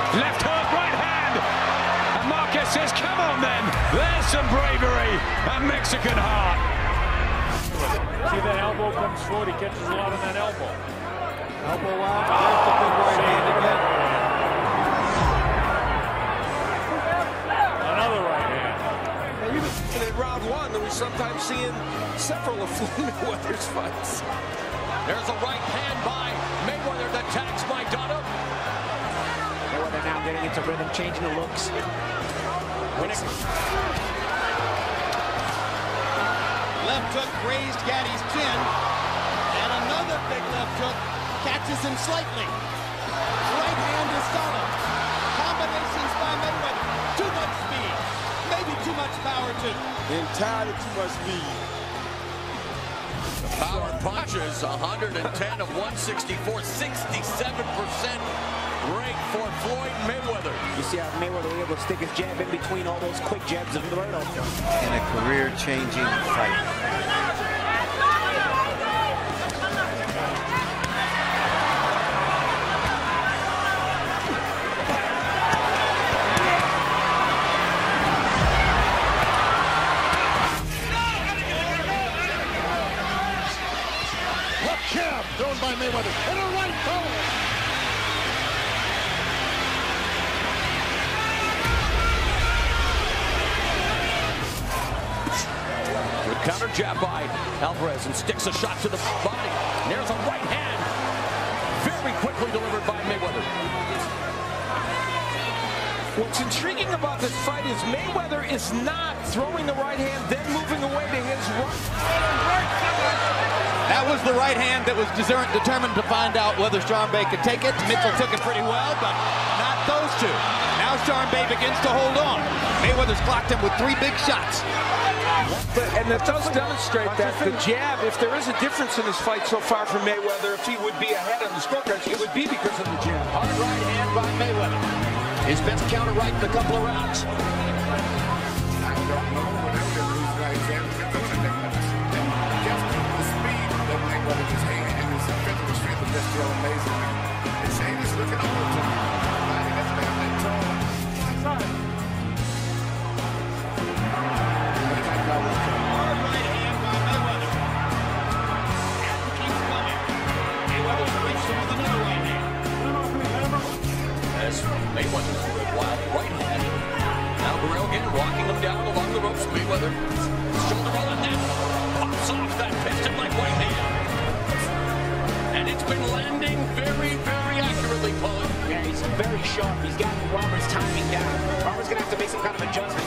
Left hook, right hand. And Marquez says, come on then. There's some bravery and Mexican heart. See that elbow comes forward. He catches a lot on that elbow. Elbow out. There's the big right hand again. Another right hand. Now, you've been in round one, and we're sometimes seeing several of Floyd Mayweather's fights. There's a right hand by Mayweather that tags Maidana. Mayweather now getting into rhythm, changing the looks. Left hook grazed Gaddy's chin, and another big left hook catches him slightly. Right hand is solid. Combinations by Mayweather. Too much speed. Maybe too much power, too. Entirely too much speed. Power punches, 110 of 164, 67% rate for Floyd Mayweather. You see how Mayweather was able to stick his jab in between all those quick jabs of Roberto. In a career-changing fight. Jab thrown by Mayweather and a right forward. Good counter jab by Alvarez and sticks a shot to the body. And there's a right hand, very quickly delivered by Mayweather. What's intriguing about this fight is Mayweather is not throwing the right hand, then moving away to his right. That was the right hand that was determined to find out whether Charmbay could take it. Mitchell took it pretty well, but not those two. Now Charmbay begins to hold on. Mayweather's clocked him with 3 big shots. And that does demonstrate that the jab, if there is a difference in this fight so far from Mayweather, if he would be ahead on the scorecards, it would be because of the jab. Hard right hand by Mayweather. His best counter right in a couple of rounds. I don't know, but I'm going to lose right hand. Just the speed that Mayweather his hand and his physical strength is just so amazing. His hand is looking over to him. Body that's down that tall. Hard right hand by Mayweather. And keeps coming. Mayweather's reached him with another right hand. As Mayweather's wild right hand. Now Burrell again walking him down along the ropes. Mayweather shoulder roll and then pops off that piston like right hand. And it's been landing very, very accurately, Paul. Yeah, he's very sharp. He's got Robert's timing down. Robert's going to have to make some kind of adjustment.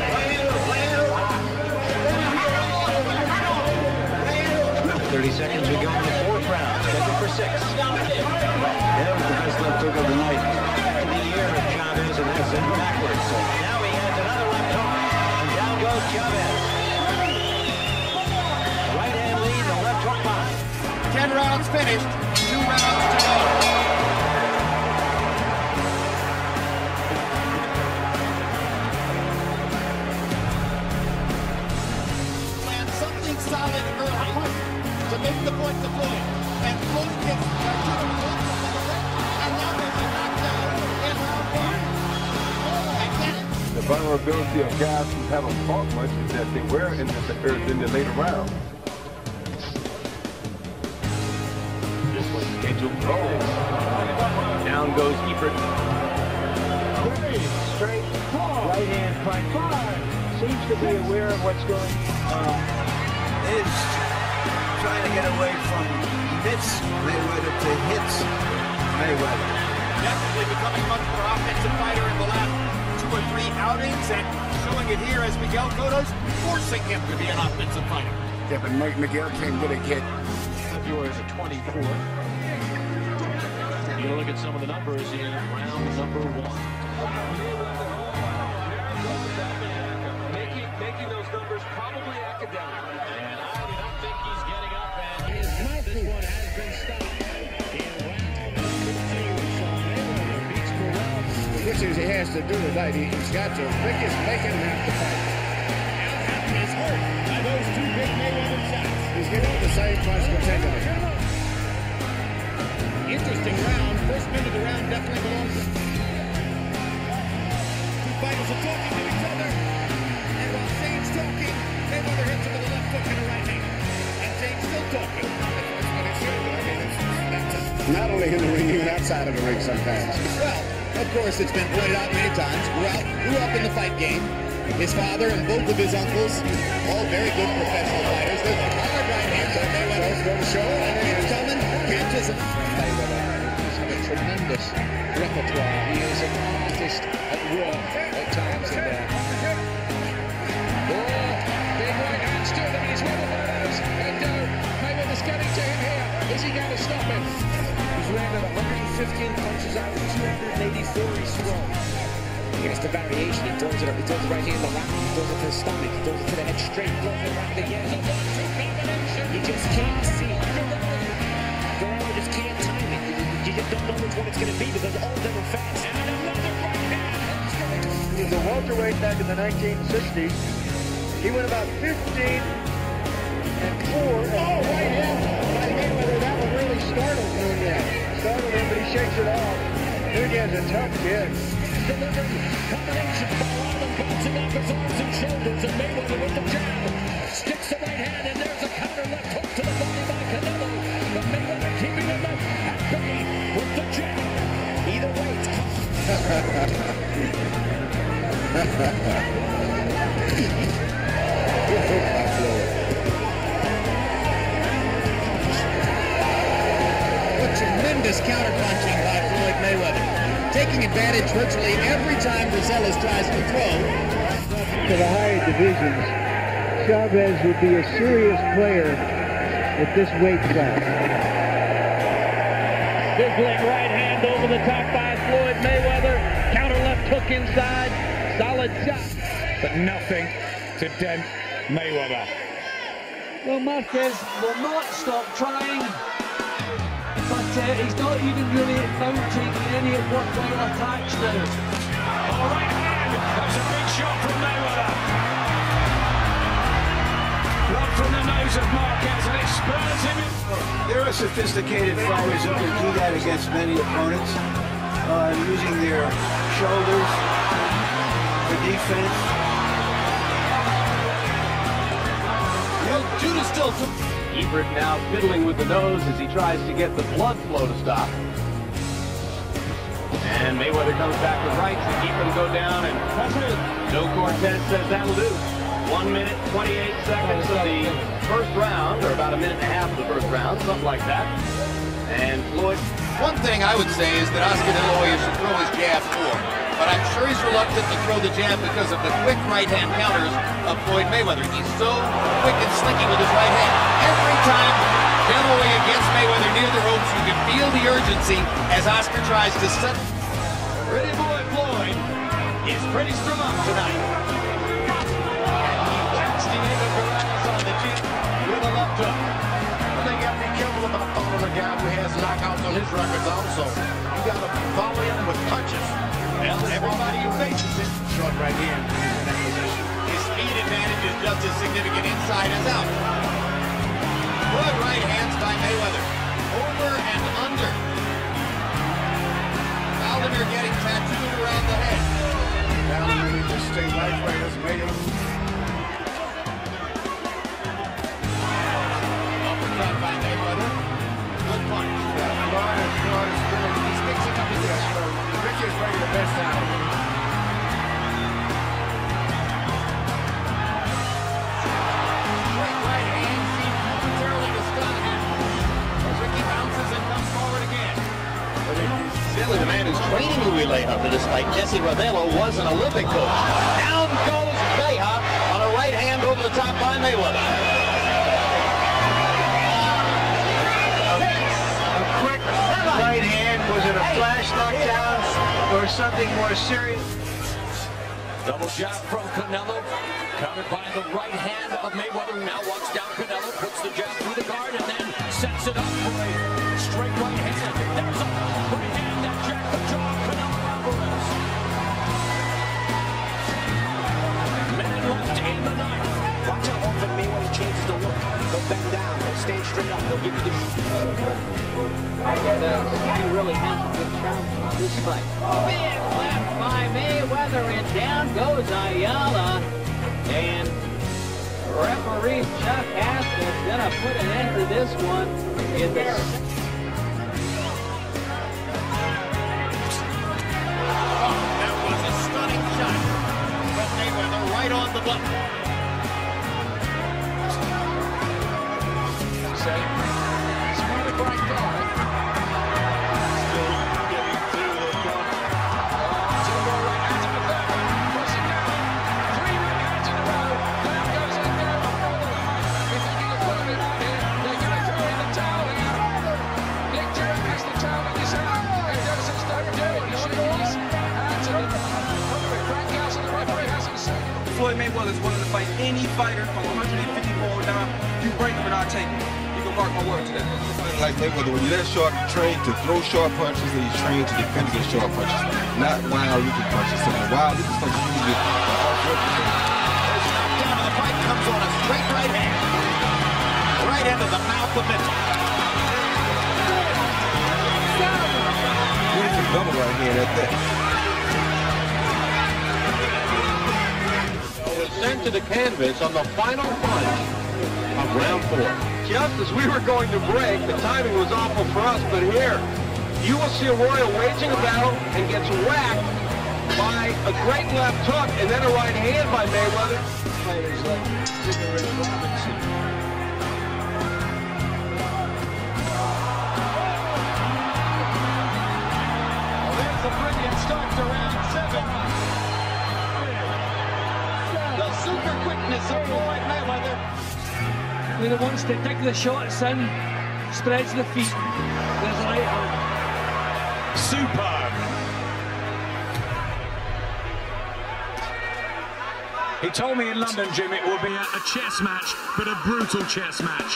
30 seconds, we go in the 4th round. Scheduled for 6. That was the best left hook of the night. In the air of Chavez, and that's it backwards. So now he has another left hook, and down goes Chavez. The right hand lead, the left hook behind. 10 rounds finished. 2 rounds to go. Land something solid early to make the point to Floyd. And Floyd gets to the point and now there's a knockdown in round 1. Again. The vulnerability of guys who haven't fought much is that they were in the later round. This was scheduled for 6. Down goes Ebert. 3 straight, 4. Right hand punch. 5. Seems to be aware of what's going on. Is trying to get away from hits Mayweather to hits Mayweather. Definitely becoming much more offensive fighter in the last 2 or 3 outings, and showing it here as Miguel Cotto's forcing him to be an offensive fighter. Yeah, but Miguel can't get a hit. February the 24th. You're going to look at some of the numbers in round number 1. Making those numbers probably academic. And I do not think he's getting up. And this one has been stopped. In round number 2, Sean Mayweather beats Burrell. This is he has to do tonight. He's got to make him have to fight. Al Happen is hurt by those 2 big Mayweather shots. He's getting the same punch continually. Interesting round. First minute of the round definitely belongs to fighters are talking to each other. And while Zane's talking, Mayweather hits him with a left hook and a right hand. And Zane's still talking. Not only in the ring, even outside of the ring sometimes. Well, of course, it's been pointed out many times. Grew up in the fight game. His father and both of his uncles, all very good professional fighters. There's a hard right hand to Mayweather. Keeps coming, catches him. Mayweather has had a tremendous repertoire. He is an artist at work at times in there. Oh, big right hand stood him. He's one of those. And Mayweather's getting to him here. Is he going to stop him? He's landed 115 punches out of 284 he's thrown. Here's the variation. He throws it up. He throws the right hand around. He throws it to the stomach. He throws it to the head straight. Throws it around again. You just can't see it. Guerrero just can't time it. You just don't know which one it's going to be because all of them are fast. And another right hand. He was a welterweight back in the 1960s. He went about 15 and 4. Oh, right hand by Mayweather. That one really startled Nunez. Startled him, but he shakes it off. Nunez a tough kid. Delivered combination ball on him, bouncing off his arms and shoulders, and Mayweather with the jab. Sticks the right hand, and there's a counter left hook to the body by Canelo. But Mayweather keeping him up at bay with the jab. Either way, it's What tremendous counter-punching by Floyd Mayweather. Taking advantage virtually every time Brazilius tries to throw. To the higher divisions, Chavez would be a serious player at this weight class. Sizzling right hand over the top by Floyd Mayweather. Counter left hook inside. Solid shot. But nothing to dent Mayweather. Well, Marquez will not stop trying, but he's not even really mounting any worthwhile attacks now. All right hand. That's a big shot from Mayweather. Right from the nose of Marquez, and it spurs him in. There are sophisticated fighters who can do that against many opponents, using their shoulders for defense. Judah still. Ebert now fiddling with the nose as he tries to get the blood flow to stop. And Mayweather comes back with rights to keep him go down, and Joe Cortez says that'll do. 1 minute, 28 seconds of the first round, or about a minute and a half of the first round, something like that. And Floyd. One thing I would say is that Oscar De La Hoya should throw his jab more, but I'm sure he's reluctant to throw the jab because of the quick right-hand counters of Floyd Mayweather. He's so quick and slinky with his right hand. Every time De La Hoya gets Mayweather near the ropes, you can feel the urgency as Oscar tries to set. Pretty boy Floyd is pretty strong tonight. He catched Diego Corrales on the chin with a left hook. They got to be careful about following a guy who has knockouts on his records also. You got to follow him with punches. Well, everybody who faces it. Short right hand in that position. His speed advantage is just as significant inside as out. Good right hands by Mayweather. Over and under. Vladimir getting tattooed around the head. Now the state lightweighters made him. Uppercut by Mayweather. Good punch. He's mixing up his Ricky is ready the best out of him. Great right hand seems momentarily to stun him. Ricky bounces and comes forward again. Incidentally, the man who's training Louis Leija for this fight, Jesse Ravelo, was an Olympic coach. Down goes Leija on a right hand over the top by Mayweather. A quick right hand, was it a flash knockdown or something more serious? Double jab from Canelo, countered by the right hand of Mayweather. Now walks down Canelo, puts the jab through the guard, and then sets it up for a straight right hand. There's a right hand that jacked the jaw of Canelo Alvarez. Minute left in the ninth. Watch how often Mayweather changes the look. He'll bend down. He'll stand straight up. He'll give you the he really has a good challenge this fight. Big left by Mayweather, and down goes Ayala. And referee Chuck Haskell's gonna put an end to this one in the That was a stunning shot from Mayweather right on the button. Spotted by Guard. Still getting through the front. Two more right hands in the third one. Pushing down. 3 right hands in a row. Down goes in there. If you can put it out here, they're going to throw in the towel here. Nick Jarrett has the towel in his hand. And Joseph Stone doing. He's shaking his hands at the Frank House and the referee hasn't seen. Floyd Mayweather is willing to fight any fighter from 150 forward down. You break him and I'll take him. You can mark my word to that. Like Mayweather, when you let Sharp train to throw sharp punches and he's trained to defend against sharp punches, not wild looking punches. So the wild looking punches usually There's knockdown of the fight, comes on a straight right hand. Right into the mouth of Mitchell. He's a double right hand at that. sent to the canvas on the final punch of round 4. Just as we were going to break, the timing was awful for us, but here, you will see Arroyo waging a battle and gets whacked by a great left hook and then a right hand by Mayweather. Fighters like Figueroa Robinson. Well, there's a brilliant start to round 7. The super quickness of Floyd Mayweather. When he wants to dig the shots in, spreads the feet. There's a right hook. Superb. He told me in London, Jim, it will be a chess match, but a brutal chess match.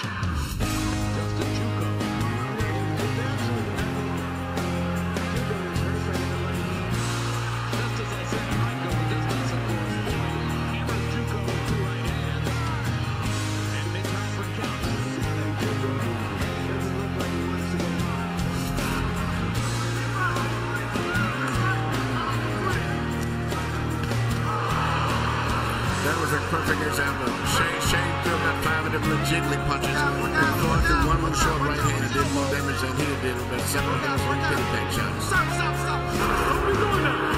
That was a perfect example. Shane threw about 5 of them legitimately punches. And Floyd threw one with a short right hand and did more damage than he did with 7 of those with pity pack shots. Stop! What are we doing now?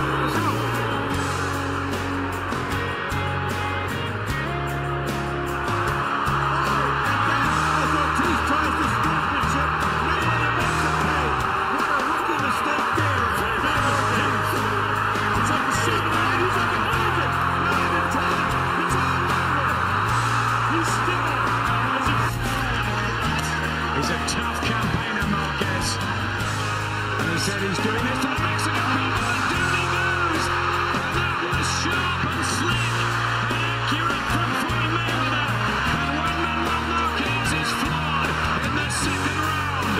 He's a tough campaigner, Marquez. And he said he's doing this to the Mexican people, and down he goes. That was sharp and slick and accurate from Floyd Mayweather. And when Manuel Marquez is flawed in the second round.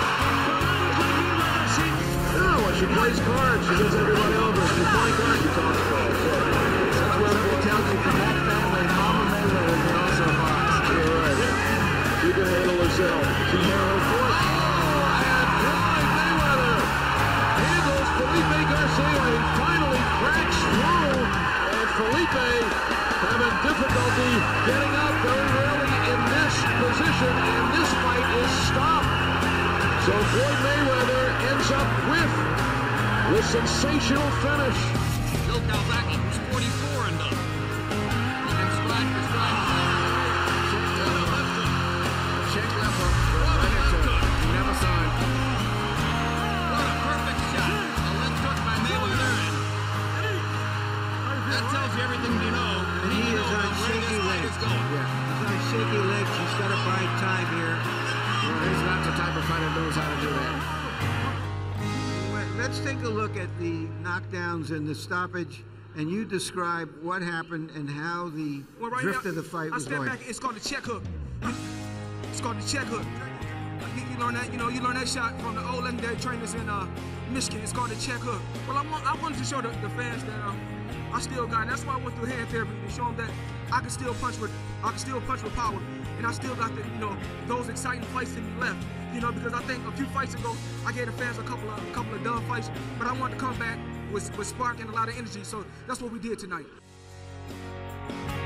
No, she plays cards. She gets everybody over. She plays cards. She talks about. So that's where it tells me from that family, Mama Mayweather can also box. You're right. She can handle herself. She can handle force. Oh, and Floyd Mayweather handles Felipe Garcia. He finally cracks through. And Felipe having difficulty getting up very rarely in this position. And this fight is stopped. So Floyd Mayweather ends up with the sensational finish. Joe Calzaghe, who's 44 and up. He can strike for strike. Check left hook. Right into it. You never saw it. What a perfect shot. A left hook by Mayweather. That tells you everything you know. And he is on shaky legs. Yeah, he's on shaky legs. He's got to bide time here. Well, he's not the type of fighter who knows how to do that. Let's take a look at the knockdowns and the stoppage, and you describe what happened and how the drift of the fight was going. Back, it's called the check hook. It's called the check hook. You learn that, you learn that shot from the old legendary trainers in Michigan. It's called the check hook. Well, I wanted to show the fans that I still got it. That's why I went through hand therapy to show them that I can still punch with power, and I still got the, you know, those exciting fights in me left. You know, because I think a few fights ago I gave the fans a couple of dub fights, but I wanted to come back with spark and a lot of energy. So that's what we did tonight.